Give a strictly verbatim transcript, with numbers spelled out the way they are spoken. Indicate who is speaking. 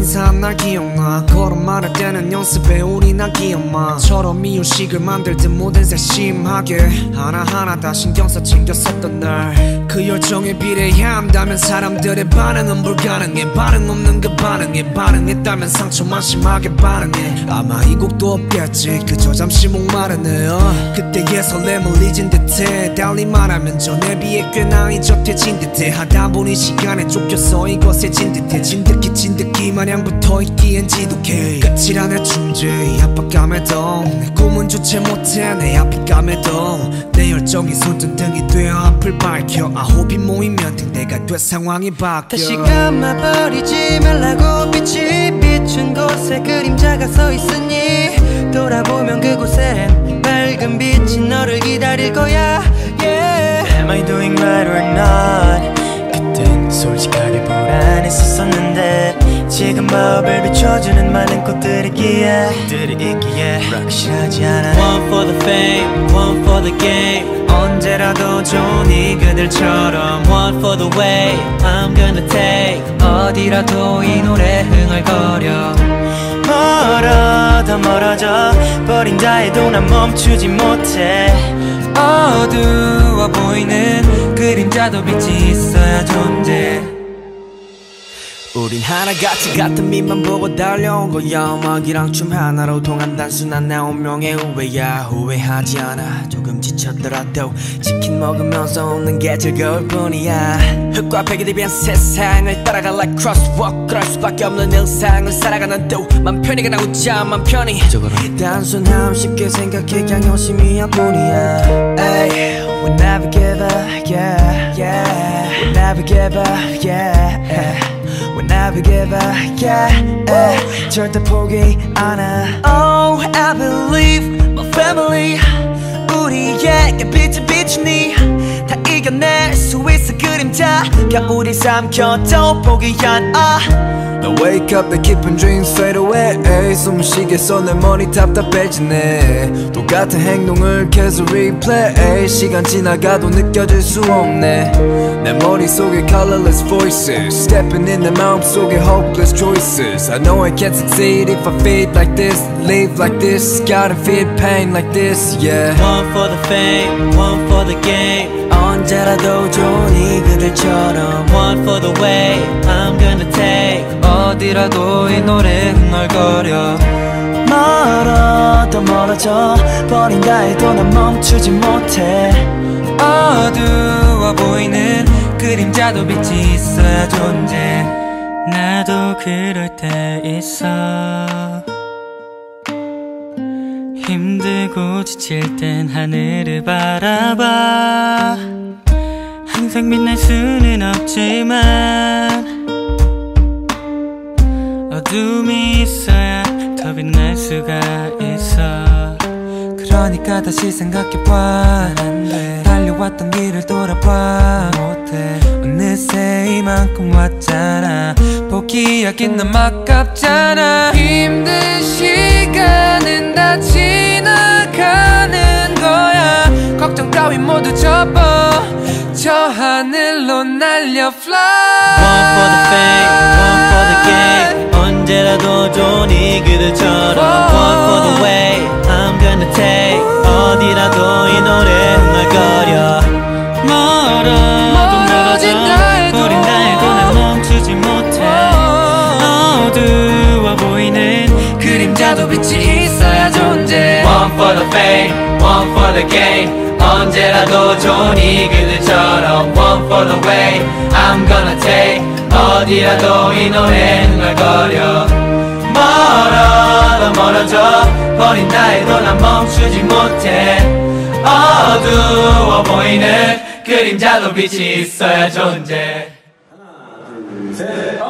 Speaker 1: 사람 날 기억나 걸음 말할 때는 연습해 우리 난 기억마처럼 이유식을 만들 듯 모든 세심하게 하나하나 다 신경써 챙겼었던 날 그 열정에 비례한다면 사람들의 반응은 불가능해 반응 없는 그 반응에 반응했다면 상처만 심하게 반응해 아마 이 곡도 없겠지 그저 잠시 목마르네 어. 그때의 설렘을 잊은 듯해 달리 말하면 전에 비해 꽤나 잊어태진 듯해 하다 보니 시간에 쫓겨서 이것에 진 듯해 진득히 진득히 마냥 붙어있기엔 지독해 끝이란 내 존재 이 압박감에도 내 꿈은 주체 못해 내 압박감에도 내 열정이 손전등이 되어 앞을 밝혀 아홉이 모이면 등대가 돼 상황이 바뀌어
Speaker 2: 다시 감아버리지 말라고 빛이 비춘 곳에 그림자가 서 있으니 돌아보면 그곳엔 밝은 빛이 너를 기다릴 거야 yeah. Am I doing right or not 그땐 솔직하게 불안했었었는데 지금 마음을 비춰주는 많은 꽃들이기에 들이 있기에 확실하지 않아 One for the fame, one for the game 언제라도 좋으니 그들처럼 One for the way I'm gonna take 어디라도 이 노래 흥얼거려 멀어 더 멀어져 버린다 해도 난 멈추지 못해 어두워 보이는 그림자도 빛이 있어야 존재 우린 하나같이 같은 빛만 보고 달려온 거야 음악이랑 춤 하나로 통한 단순한 내 운명의 후회야 후회하지 않아 조금 지쳤더라도 치킨 먹으면서 웃는 게 즐거울 뿐이야 흙과 백이 대비한 세상을 따라가 like crosswalk 그럴 수밖에 없는 일상을 살아가는 또 맘 편히 그냥 웃자 맘 편히 단순함 쉽게 생각해 그냥 열심히할 뿐이야 Ay, we never give up yeah yeah we never give up yeah We never give up, yeah, yeah. 절대 포기 않아 Oh, I believe my family 우리에게 빛을 비추니 다 이겨낼 수 있어 그림자 겨울이 삼켜도 포기 않아
Speaker 3: I wake up the 깊은 dreams fade away 숨을 쉬겠어 내 머리 답답해지네 똑같은 행동을 계속 replay 시간 지나가도 느껴질 수 없네 내 머릿속에 colorless voices Stepping in 내 마음속에 hopeless choices I know I can't succeed if I feel like this Live like this, gotta feel pain like this, yeah
Speaker 2: One for the fame, one for the game 언제라도 좋으니 그들처럼 One for the way I'm gonna take 어디라도 이 노래 흥얼거려 멀어 더 멀어져 버린다 해도 난 멈추지 못해 어두워 보이는 그림자도 빛이 있어야 존재 나도 그럴 때 있어 힘들고 지칠 땐 하늘을 바라봐 항상 빛날 수는 없지만 어둠이 있어야 더 빛날 수가 있어 그러니까 다시 생각해봐 안돼 달려왔던 길을 돌아봐 못해 어느새 이만큼 왔잖아 포기하긴 너무 아깝잖아 힘든 시간은 다 지나가는 거야 걱정 따윈 모두 접어 저 하늘로 날려 fly One for the fame, one for the game 언제라도 좋으니 그들처럼 One for the way I'm gonna take 어디라도 이 노래 흥얼거려 멀어 또 멀어져 버린다 해도 난 멈추지 못해 어두워 보이는 그림자도 빛이 있어야 존재 One for the fame, one for the game 언제라도 좋으니 그들처럼 One for the way I'm gonna take 어디라도 이 노래 흥얼거려 멀어 더 멀어져 버린다 해도 난 멈추지 못해 어두워 보이는 그림자도 빛이 있어야 존재 하나 둘 셋